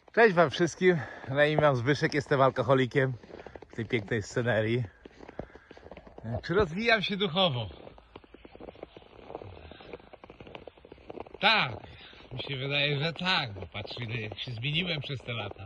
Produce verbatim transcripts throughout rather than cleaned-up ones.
Cześć wam wszystkim, na imię mam Zbyszek, jestem alkoholikiem w tej pięknej scenerii. Czy rozwijam się duchowo? Tak, mi się wydaje, że tak, bo patrz ile jak się zmieniłem przez te lata.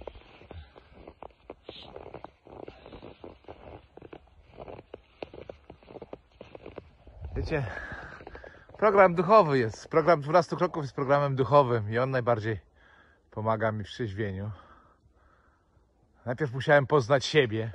Wiecie, program duchowy jest, program dwunastu kroków jest programem duchowym i on najbardziej pomaga mi w trzeźwieniu. Najpierw musiałem poznać siebie,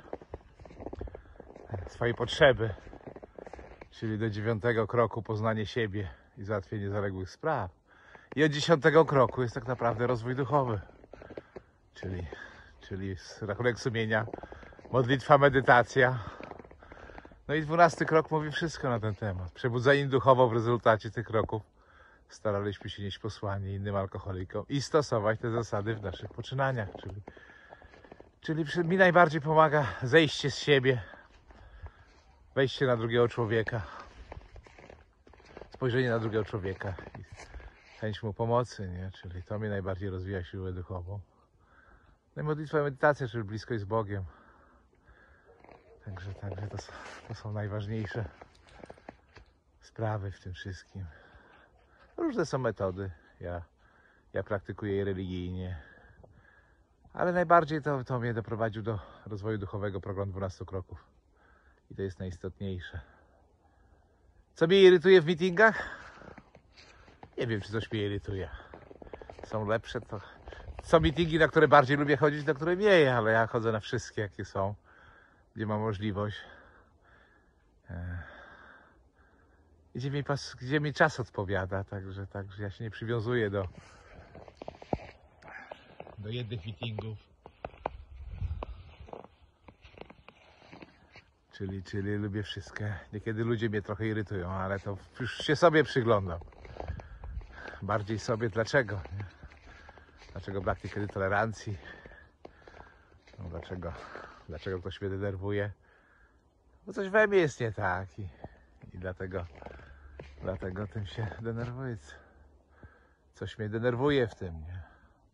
swoje potrzeby, czyli do dziewiątego kroku poznanie siebie i załatwienie zaległych spraw. I od dziesiątego kroku jest tak naprawdę rozwój duchowy, czyli, czyli rachunek sumienia, modlitwa, medytacja. No i dwunasty krok mówi wszystko na ten temat. Przebudzeni duchowo w rezultacie tych kroków staraliśmy się nieść posłanie innym alkoholikom i stosować te zasady w naszych poczynaniach. Czyli, czyli mi najbardziej pomaga zejście z siebie, wejście na drugiego człowieka, spojrzenie na drugiego człowieka i chęć mu pomocy, nie? Czyli to mnie najbardziej rozwija siłę duchową. No i modlitwa i medytacja, czyli bliskość z Bogiem. Także, także to, są, to są najważniejsze sprawy w tym wszystkim. Różne są metody. Ja, ja praktykuję je religijnie. Ale najbardziej to, to mnie doprowadził do rozwoju duchowego program dwunastu kroków. I to jest najistotniejsze. Co mnie irytuje w meetingach? Nie wiem, czy coś mnie irytuje. Są lepsze to... Są meetingi, na które bardziej lubię chodzić, na które mniej, ale ja chodzę na wszystkie, jakie są, gdzie mam możliwość. Gdzie mi, pas, gdzie mi czas odpowiada, także, także ja się nie przywiązuję do, do jednych meetingów. Czyli, czyli lubię wszystkie. Niekiedy ludzie mnie trochę irytują, ale to już się sobie przyglądam. Bardziej sobie dlaczego. Nie? Dlaczego brak niekiedy tolerancji? No dlaczego, dlaczego ktoś mnie denerwuje? Bo coś we mnie jest nie tak i, i dlatego, dlatego tym się denerwuję. Coś mnie denerwuje w tym, nie?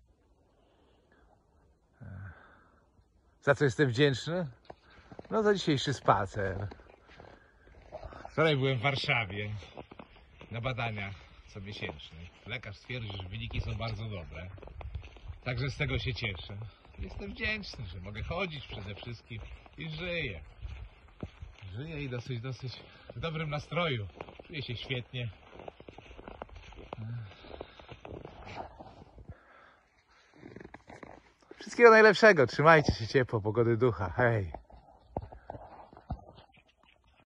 Za co jestem wdzięczny? No za dzisiejszy spacer. Wczoraj byłem w Warszawie na badaniach comiesięcznych. Lekarz stwierdził, że wyniki są bardzo dobre. Także z tego się cieszę. Jestem wdzięczny, że mogę chodzić przede wszystkim i żyję. Żyję i dosyć, dosyć w dobrym nastroju. Czuję się świetnie. Wszystkiego najlepszego. Trzymajcie się ciepło, pogody ducha. Hej.